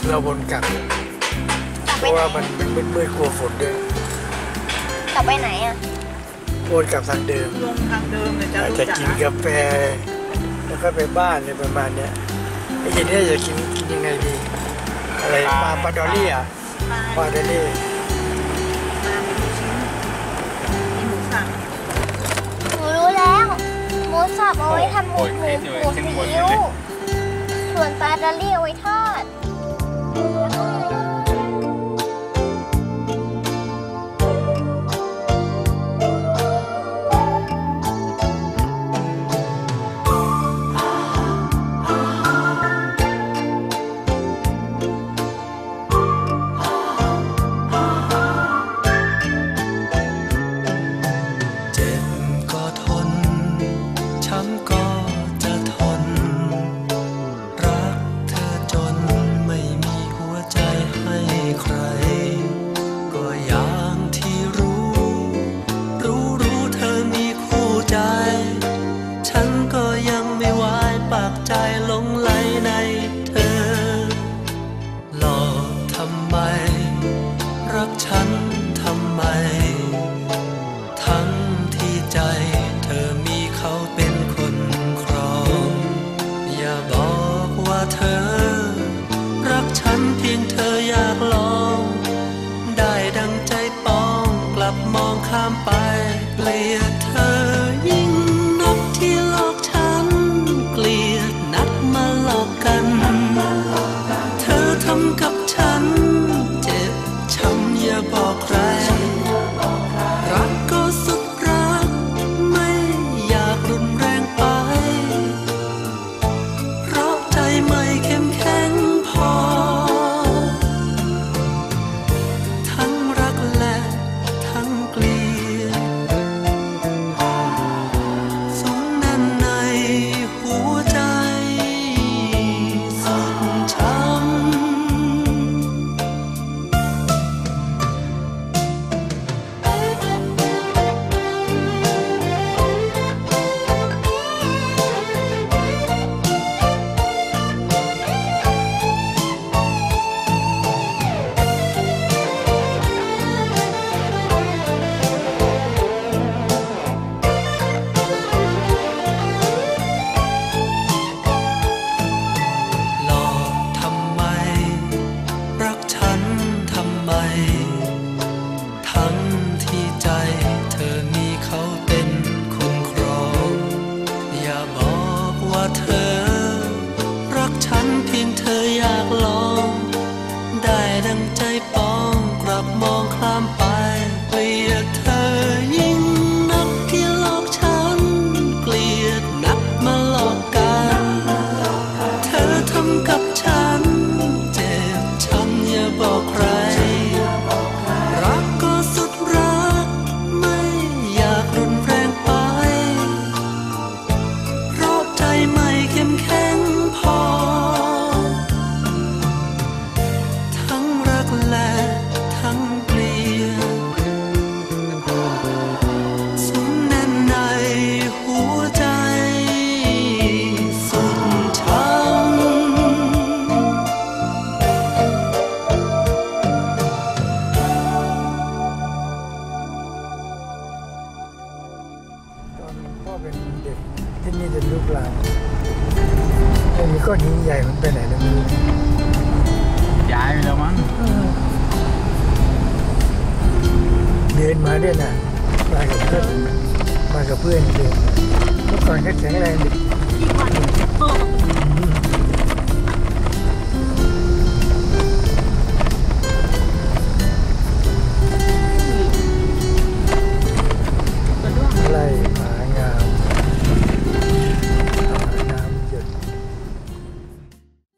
เราวนกลับเพราะว่ามันมืดกลัวฝนด้วยกลับไปไหนอ่ะวนกลับทางเดิมลงทางเดิมเลยจะกินกาแฟแล้วก็ไปบ้านอะไรประมาณเนี้ยไอ้ทีนี้จะกินยังไงดีอะไรปลาดอลลี่อ่ะปลาดอลลี่หนูรู้แล้วหมูสับเอาไว้ทำหมูซีอิ๊วส่วนปลาดอลลี่เอาไว้ทอดเป็นเด็กที่นี่จะลูกหลานไอ้มีก้อนหินใหญ่มันไปไหนแล้วไม่รู้ย้ายไปแล้วมั้งเดินมาด้วยนะมากับเพื่อนเดินเมื่อก่อนก็แข็งแรงดิ